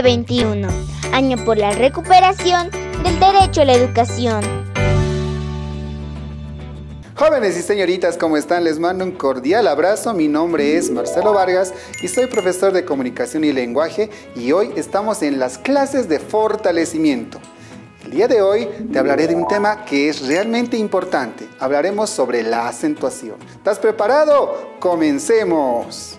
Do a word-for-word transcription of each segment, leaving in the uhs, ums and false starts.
veinte veintiuno, año por la recuperación del derecho a la educación. Jóvenes y señoritas, ¿cómo están? Les mando un cordial abrazo. Mi nombre es Marcelo Vargas y soy profesor de Comunicación y Lenguaje, y hoy estamos en las clases de fortalecimiento. El día de hoy te hablaré de un tema que es realmente importante. Hablaremos sobre la acentuación. ¿Estás preparado? ¡Comencemos!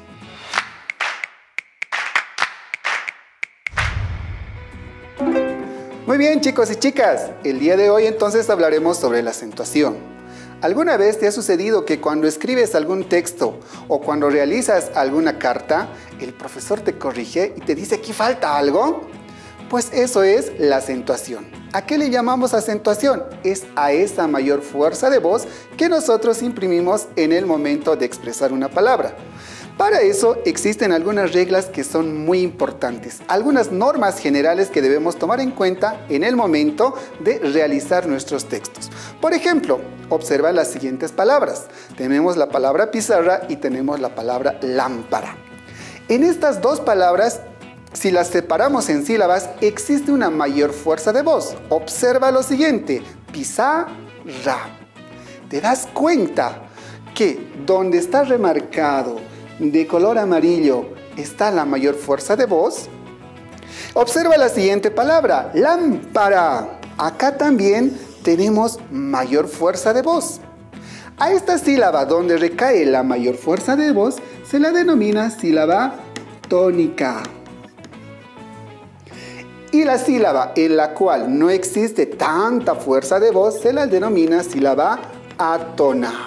Muy bien, chicos y chicas. El día de hoy entonces hablaremos sobre la acentuación. ¿Alguna vez te ha sucedido que cuando escribes algún texto o cuando realizas alguna carta, el profesor te corrige y te dice que falta algo? Pues eso es la acentuación. ¿A qué le llamamos acentuación? Es a esa mayor fuerza de voz que nosotros imprimimos en el momento de expresar una palabra. Para eso existen algunas reglas que son muy importantes, algunas normas generales que debemos tomar en cuenta en el momento de realizar nuestros textos. Por ejemplo, observa las siguientes palabras. Tenemos la palabra pizarra y tenemos la palabra lámpara. En estas dos palabras, si las separamos en sílabas, existe una mayor fuerza de voz. Observa lo siguiente, pizarra. ¿Te das cuenta que donde está remarcado de color amarillo está la mayor fuerza de voz? Observa la siguiente palabra, lámpara. Acá también tenemos mayor fuerza de voz. A esta sílaba donde recae la mayor fuerza de voz se la denomina sílaba tónica. Y la sílaba en la cual no existe tanta fuerza de voz se la denomina sílaba átona.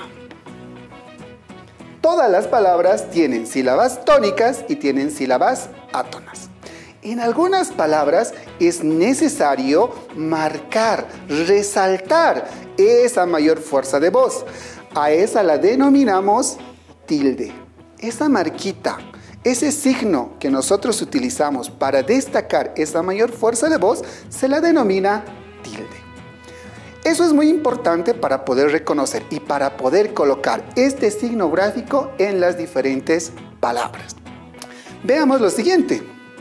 Todas las palabras tienen sílabas tónicas y tienen sílabas átonas. En algunas palabras es necesario marcar, resaltar esa mayor fuerza de voz. A esa la denominamos tilde. Esa marquita, ese signo que nosotros utilizamos para destacar esa mayor fuerza de voz, se la denomina tilde. Eso es muy importante para poder reconocer y para poder colocar este signo gráfico en las diferentes palabras. Veamos lo siguiente.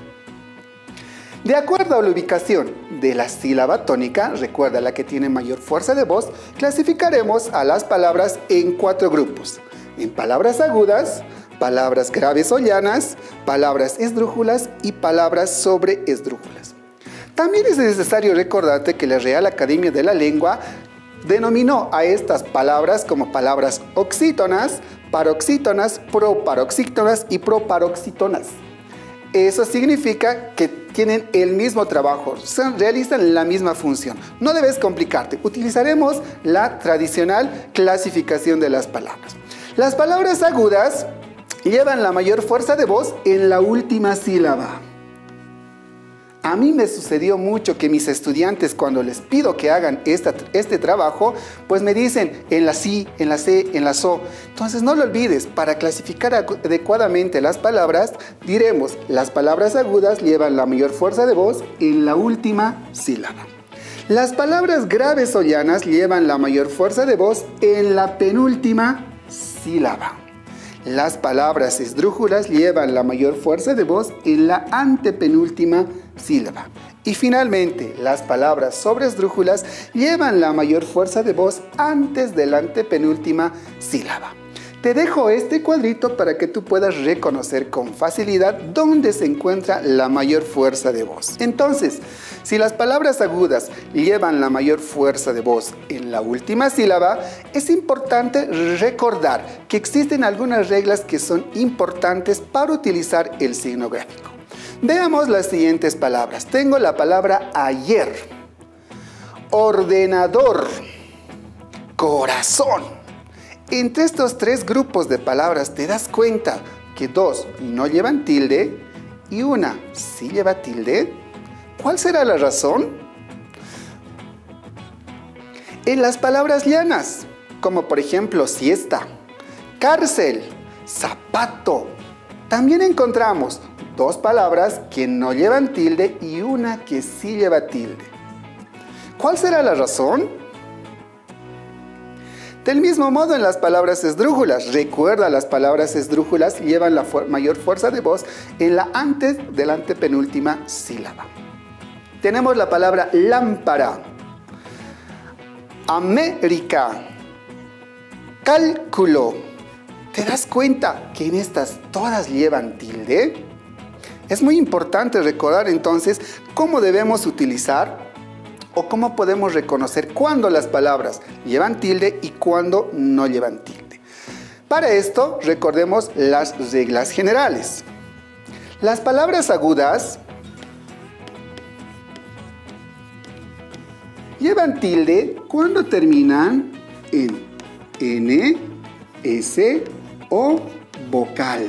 De acuerdo a la ubicación de la sílaba tónica, recuerda la que tiene mayor fuerza de voz, clasificaremos a las palabras en cuatro grupos. En palabras agudas, palabras graves o llanas, palabras esdrújulas y palabras sobreesdrújulas. También es necesario recordarte que la Real Academia de la Lengua denominó a estas palabras como palabras oxítonas, paroxítonas, proparoxítonas y proparoxítonas. Eso significa que tienen el mismo trabajo, realizan la misma función. No debes complicarte, utilizaremos la tradicional clasificación de las palabras. Las palabras agudas llevan la mayor fuerza de voz en la última sílaba. A mí me sucedió mucho que mis estudiantes, cuando les pido que hagan esta, este trabajo, pues me dicen en la sí, en la C, en la so. Entonces no lo olvides, para clasificar adecuadamente las palabras, diremos las palabras agudas llevan la mayor fuerza de voz en la última sílaba. Las palabras graves o llanas llevan la mayor fuerza de voz en la penúltima sílaba. Las palabras esdrújulas llevan la mayor fuerza de voz en la antepenúltima sílaba. Y finalmente, las palabras sobreesdrújulas llevan la mayor fuerza de voz antes de la antepenúltima sílaba. Te dejo este cuadrito para que tú puedas reconocer con facilidad dónde se encuentra la mayor fuerza de voz. Entonces, si las palabras agudas llevan la mayor fuerza de voz en la última sílaba, es importante recordar que existen algunas reglas que son importantes para utilizar el signo gráfico. Veamos las siguientes palabras. Tengo la palabra ayer, ordenador, corazón. Entre estos tres grupos de palabras te das cuenta que dos no llevan tilde y una sí lleva tilde. ¿Cuál será la razón? En las palabras llanas, como por ejemplo siesta, cárcel, zapato, también encontramos dos palabras que no llevan tilde y una que sí lleva tilde. ¿Cuál será la razón? Del mismo modo en las palabras esdrújulas. Recuerda, las palabras esdrújulas llevan la fu- mayor fuerza de voz en la antes de la antepenúltima sílaba. Tenemos la palabra lámpara, América, cálculo. ¿Te das cuenta que en estas todas llevan tilde? Es muy importante recordar entonces cómo debemos utilizar o cómo podemos reconocer cuándo las palabras llevan tilde y cuándo no llevan tilde. Para esto, recordemos las reglas generales. Las palabras agudas llevan tilde cuando terminan en N, S o vocal.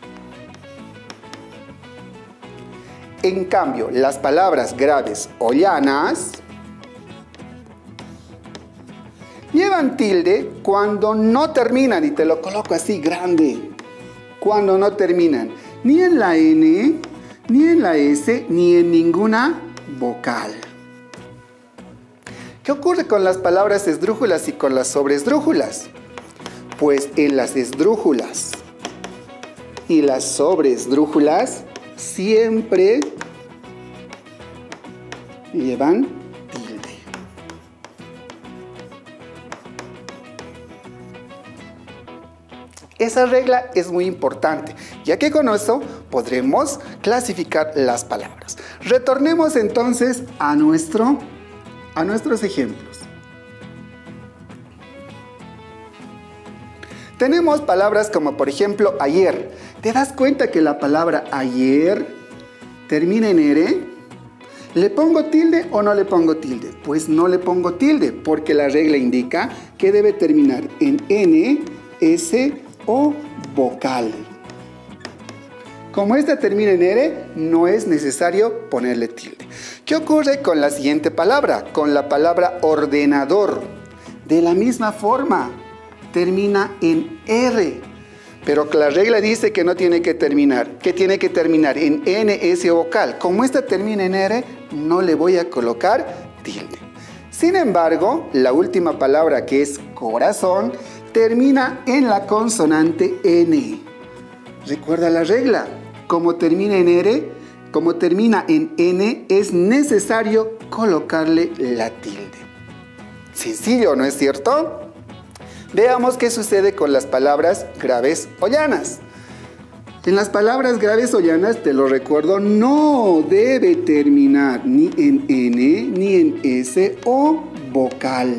En cambio, las palabras graves o llanas llevan tilde cuando no terminan, y te lo coloco así grande, cuando no terminan ni en la N, ni en la S, ni en ninguna vocal. ¿Qué ocurre con las palabras esdrújulas y con las sobreesdrújulas? Pues en las esdrújulas y las sobreesdrújulas siempre llevan tilde. Esa regla es muy importante, ya que con eso podremos clasificar las palabras. Retornemos entonces a, nuestro, a nuestros ejemplos. Tenemos palabras como por ejemplo ayer. ¿Te das cuenta que la palabra ayer termina en R? ¿Le pongo tilde o no le pongo tilde? Pues no le pongo tilde, porque la regla indica que debe terminar en N, S o vocal. Como esta termina en R, no es necesario ponerle tilde. ¿Qué ocurre con la siguiente palabra? Con la palabra ordenador. De la misma forma, termina en R. Pero la regla dice que no tiene que terminar, que tiene que terminar en N, S o vocal. Como esta termina en R, no le voy a colocar tilde. Sin embargo, la última palabra, que es corazón, termina en la consonante N. Recuerda la regla. Como termina en R, como termina en N, es necesario colocarle la tilde. Sencillo, ¿no es cierto? Veamos qué sucede con las palabras graves o llanas. En las palabras graves o llanas, te lo recuerdo, no debe terminar ni en N, ni en S o vocal.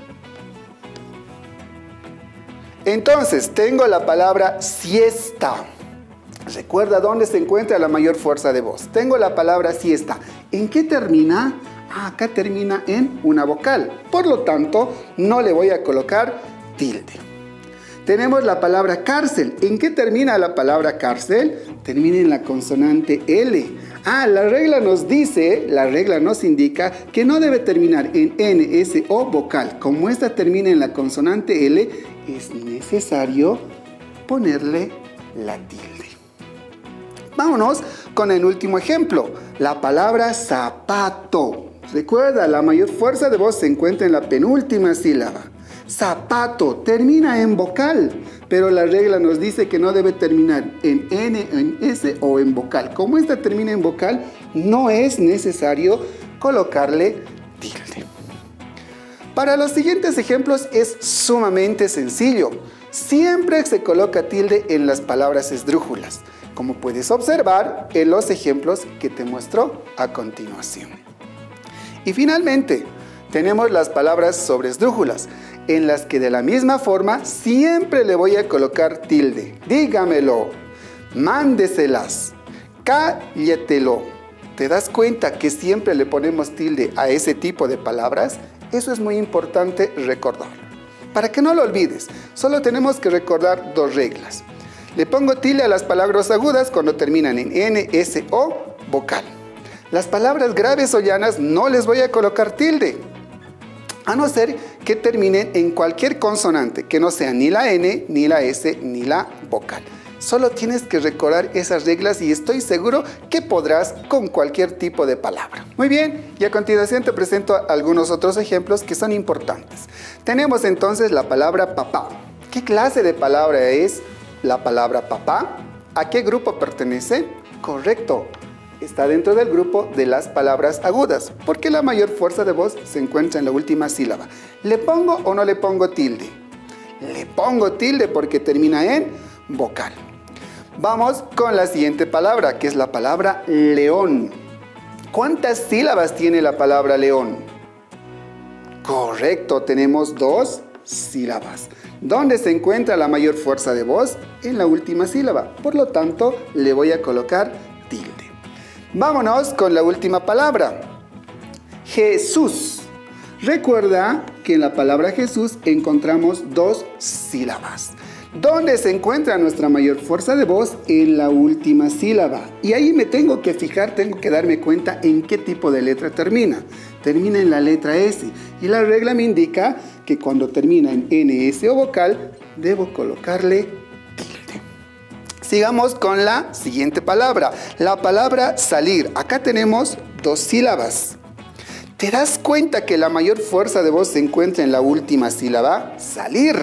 Entonces, tengo la palabra siesta. Recuerda dónde se encuentra la mayor fuerza de voz. Tengo la palabra siesta. ¿En qué termina? Ah, acá termina en una vocal. Por lo tanto, no le voy a colocar tilde. Tenemos la palabra cárcel. ¿En qué termina la palabra cárcel? Termina en la consonante L. Ah, la regla nos dice, la regla nos indica que no debe terminar en N, S o vocal. Como esta termina en la consonante L, es necesario ponerle la tilde. Vámonos con el último ejemplo, la palabra zapato. Recuerda, la mayor fuerza de voz se encuentra en la penúltima sílaba. Zapato termina en vocal, pero la regla nos dice que no debe terminar en N, en S o en vocal. Como esta termina en vocal, no es necesario colocarle tilde. Para los siguientes ejemplos es sumamente sencillo. Siempre se coloca tilde en las palabras esdrújulas, como puedes observar en los ejemplos que te muestro a continuación. Y finalmente, tenemos las palabras sobreesdrújulas, en las que de la misma forma siempre le voy a colocar tilde. Dígamelo, mándeselas, cálletelo. ¿Te das cuenta que siempre le ponemos tilde a ese tipo de palabras? Eso es muy importante recordarlo. Para que no lo olvides, solo tenemos que recordar dos reglas. Le pongo tilde a las palabras agudas cuando terminan en N, S o vocal. Las palabras graves o llanas no les voy a colocar tilde, a no ser que terminen en cualquier consonante, que no sea ni la N, ni la S, ni la vocal. Solo tienes que recordar esas reglas y estoy seguro que podrás con cualquier tipo de palabra. Muy bien, y a continuación te presento algunos otros ejemplos que son importantes. Tenemos entonces la palabra papá. ¿Qué clase de palabra es la palabra papá? ¿A qué grupo pertenece? Correcto, está dentro del grupo de las palabras agudas, porque la mayor fuerza de voz se encuentra en la última sílaba. ¿Le pongo o no le pongo tilde? Le pongo tilde porque termina en vocal. Vamos con la siguiente palabra, que es la palabra león. ¿Cuántas sílabas tiene la palabra león? Correcto, tenemos dos sílabas. ¿Dónde se encuentra la mayor fuerza de voz? En la última sílaba. Por lo tanto, le voy a colocar tilde. Vámonos con la última palabra. Jesús. Recuerda que en la palabra Jesús encontramos dos sílabas. ¿Dónde se encuentra nuestra mayor fuerza de voz? En la última sílaba. Y ahí me tengo que fijar, tengo que darme cuenta en qué tipo de letra termina. Termina en la letra S. Y la regla me indica que cuando termina en N S o vocal, debo colocarle tilde. Sigamos con la siguiente palabra. La palabra salir. Acá tenemos dos sílabas. ¿Te das cuenta que la mayor fuerza de voz se encuentra en la última sílaba? Salir.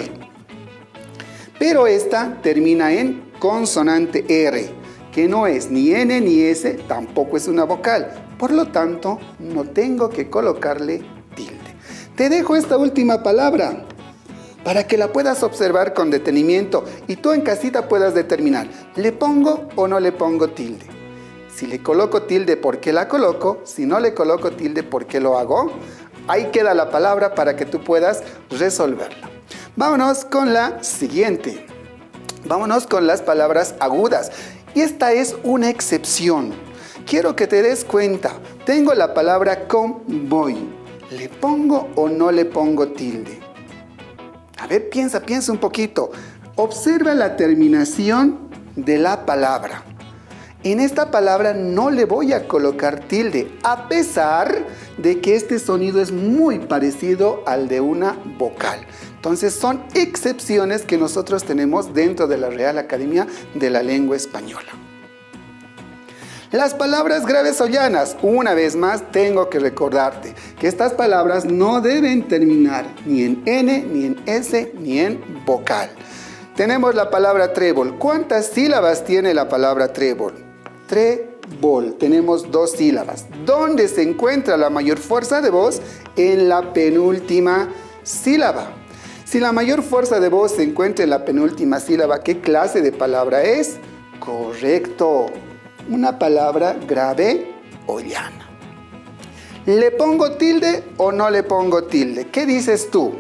Pero esta termina en consonante R, que no es ni N ni S, tampoco es una vocal. Por lo tanto, no tengo que colocarle tilde. Te dejo esta última palabra para que la puedas observar con detenimiento y tú en casita puedas determinar, ¿le pongo o no le pongo tilde? Si le coloco tilde, ¿por qué la coloco? Si no le coloco tilde, ¿por qué lo hago? Ahí queda la palabra para que tú puedas resolverla. Vámonos con la siguiente. Vámonos con las palabras agudas. Y esta es una excepción. Quiero que te des cuenta. Tengo la palabra convoy. ¿Le pongo o no le pongo tilde? A ver, piensa, piensa un poquito. Observa la terminación de la palabra. En esta palabra no le voy a colocar tilde, a pesar de que este sonido es muy parecido al de una vocal. Entonces son excepciones que nosotros tenemos dentro de la Real Academia de la Lengua Española. Las palabras graves o llanas, una vez más tengo que recordarte que estas palabras no deben terminar ni en N, ni en S, ni en vocal. Tenemos la palabra trébol. ¿Cuántas sílabas tiene la palabra trébol? Trébol. Tenemos dos sílabas. ¿Dónde se encuentra la mayor fuerza de voz? En la penúltima sílaba. Si la mayor fuerza de voz se encuentra en la penúltima sílaba, ¿qué clase de palabra es? Correcto. Una palabra grave o llana. ¿Le pongo tilde o no le pongo tilde? ¿Qué dices tú?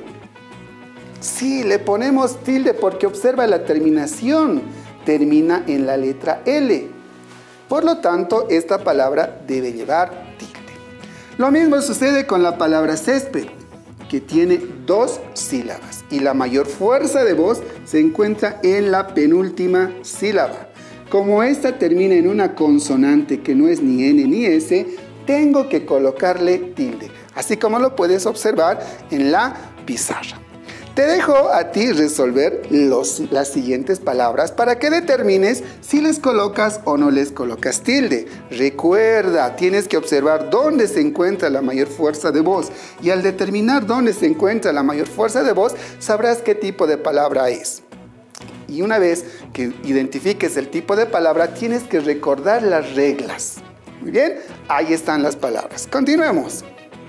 Sí, le ponemos tilde porque observa la terminación. Termina en la letra L. Por lo tanto, esta palabra debe llevar tilde. Lo mismo sucede con la palabra césped, que tiene dos sílabas. Y la mayor fuerza de voz se encuentra en la penúltima sílaba. Como esta termina en una consonante que no es ni N ni S, tengo que colocarle tilde, así como lo puedes observar en la pizarra. Te dejo a ti resolver los, las siguientes palabras para que determines si les colocas o no les colocas tilde. Recuerda, tienes que observar dónde se encuentra la mayor fuerza de voz y al determinar dónde se encuentra la mayor fuerza de voz, sabrás qué tipo de palabra es. Y una vez que identifiques el tipo de palabra, tienes que recordar las reglas. Muy bien, ahí están las palabras. Continuemos.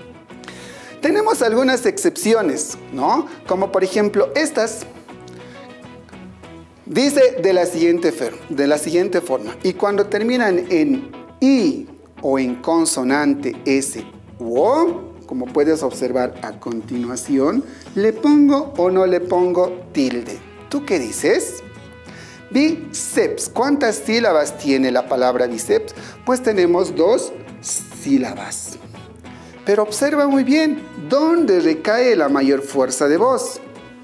Tenemos algunas excepciones, ¿no? Como por ejemplo estas. Dice de la siguiente, de la siguiente forma. Y cuando terminan en I o en consonante S u O, como puedes observar a continuación, ¿le pongo o no le pongo tilde? ¿Tú qué dices? Bíceps. ¿Cuántas sílabas tiene la palabra bíceps? Pues tenemos dos sílabas. Pero observa muy bien dónde recae la mayor fuerza de voz.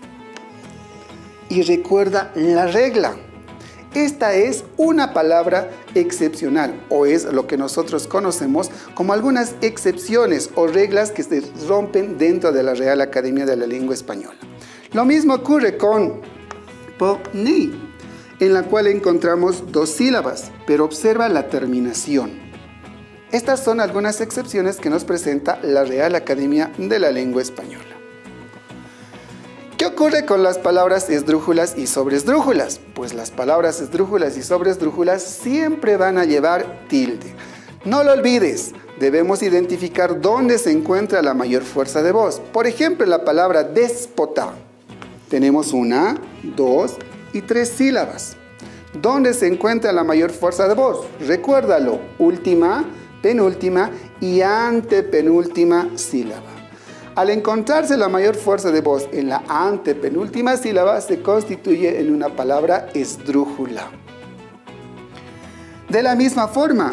Y recuerda la regla. Esta es una palabra excepcional o es lo que nosotros conocemos como algunas excepciones o reglas que se rompen dentro de la Real Academia de la Lengua Española. Lo mismo ocurre con poner. en la cual encontramos dos sílabas, pero observa la terminación. Estas son algunas excepciones que nos presenta la Real Academia de la Lengua Española. ¿Qué ocurre con las palabras esdrújulas y sobresdrújulas? Pues las palabras esdrújulas y sobresdrújulas siempre van a llevar tilde. No lo olvides, debemos identificar dónde se encuentra la mayor fuerza de voz. Por ejemplo, en la palabra déspota, tenemos una, dos y tres sílabas. ¿Dónde se encuentra la mayor fuerza de voz? Recuérdalo, última, penúltima y antepenúltima sílaba. Al encontrarse la mayor fuerza de voz en la antepenúltima sílaba, se constituye en una palabra esdrújula. De la misma forma,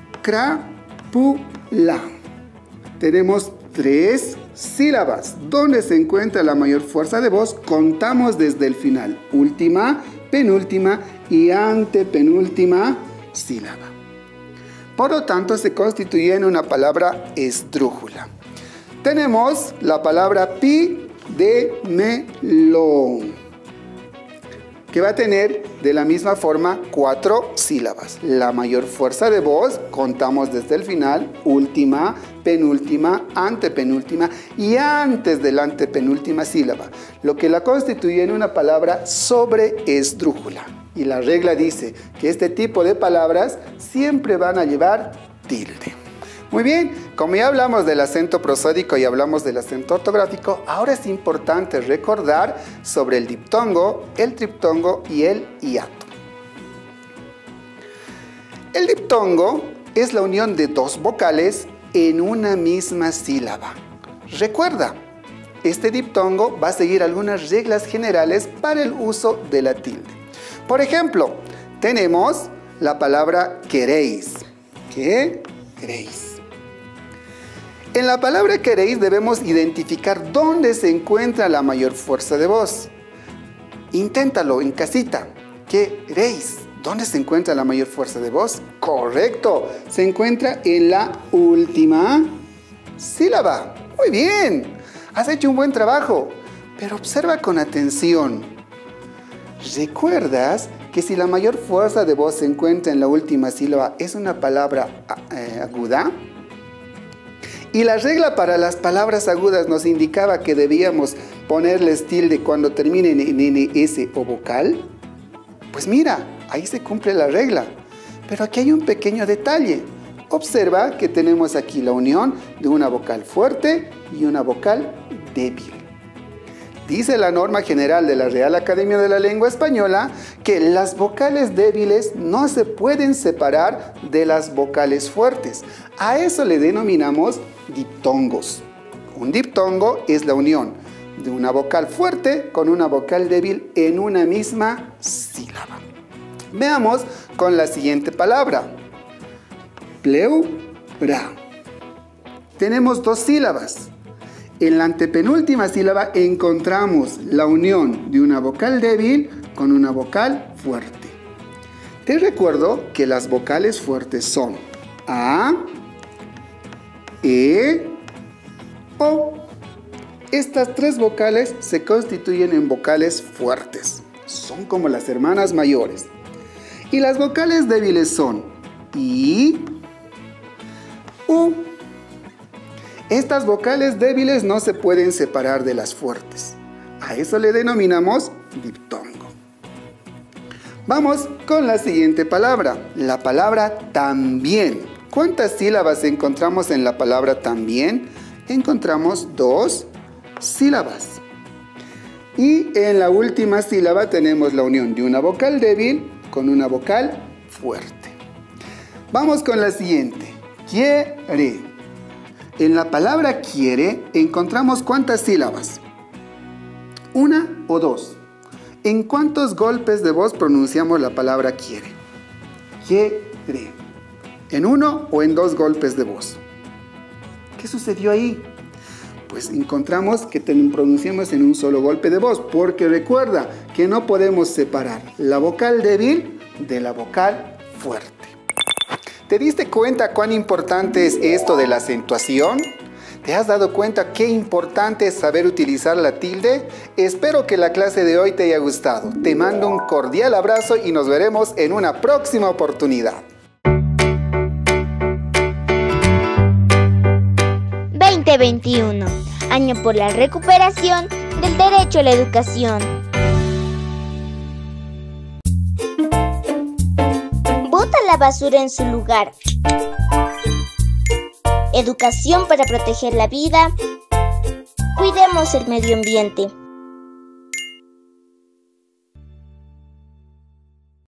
crápula. Tenemos tres sílabas. ¿Dónde se encuentra la mayor fuerza de voz? Contamos desde el final. Última, penúltima y antepenúltima sílaba. Por lo tanto, se constituye en una palabra esdrújula. Tenemos la palabra pi de melón, que va a tener de la misma forma cuatro sílabas. La mayor fuerza de voz, contamos desde el final, última, penúltima, antepenúltima y antes de la antepenúltima sílaba, lo que la constituye en una palabra sobreesdrújula. Y la regla dice que este tipo de palabras siempre van a llevar tilde. Muy bien, como ya hablamos del acento prosódico y hablamos del acento ortográfico, ahora es importante recordar sobre el diptongo, el triptongo y el hiato. El diptongo es la unión de dos vocales en una misma sílaba. Recuerda, este diptongo va a seguir algunas reglas generales para el uso de la tilde. Por ejemplo, tenemos la palabra queréis. ¿Qué queréis? En la palabra queréis debemos identificar dónde se encuentra la mayor fuerza de voz. Inténtalo en casita. ¿Queréis? ¿Dónde se encuentra la mayor fuerza de voz? Correcto, se encuentra en la última sílaba. Muy bien, has hecho un buen trabajo, pero observa con atención. ¿Recuerdas que si la mayor fuerza de voz se encuentra en la última sílaba es una palabra eh, aguda? Y la regla para las palabras agudas nos indicaba que debíamos ponerles tilde cuando terminen en ene ese o vocal. Pues mira, ahí se cumple la regla. Pero aquí hay un pequeño detalle. Observa que tenemos aquí la unión de una vocal fuerte y una vocal débil. Dice la norma general de la Real Academia de la Lengua Española que las vocales débiles no se pueden separar de las vocales fuertes. A eso le denominamos diptongos. Un diptongo es la unión de una vocal fuerte con una vocal débil en una misma sílaba. Veamos con la siguiente palabra. Pleura. Tenemos dos sílabas. En la antepenúltima sílaba encontramos la unión de una vocal débil con una vocal fuerte. Te recuerdo que las vocales fuertes son A, E, O. Estas tres vocales se constituyen en vocales fuertes. Son como las hermanas mayores. Y las vocales débiles son I, U. Estas vocales débiles no se pueden separar de las fuertes. A eso le denominamos diptongo. Vamos con la siguiente palabra, la palabra también. ¿Cuántas sílabas encontramos en la palabra también? Encontramos dos sílabas. Y en la última sílaba tenemos la unión de una vocal débil con una vocal fuerte. Vamos con la siguiente, quiere. En la palabra quiere encontramos ¿cuántas sílabas? ¿Una o dos? ¿En cuántos golpes de voz pronunciamos la palabra quiere? Quiere. ¿En uno o en dos golpes de voz? ¿Qué sucedió ahí? Pues encontramos que pronunciamos en un solo golpe de voz, porque recuerda que no podemos separar la vocal débil de la vocal fuerte. ¿Te diste cuenta cuán importante es esto de la acentuación? ¿Te has dado cuenta qué importante es saber utilizar la tilde? Espero que la clase de hoy te haya gustado. Te mando un cordial abrazo y nos veremos en una próxima oportunidad. veinte veintiuno, año por la recuperación del derecho a la educación. Bota la basura en su lugar. Educación para proteger la vida. Cuidemos el medio ambiente.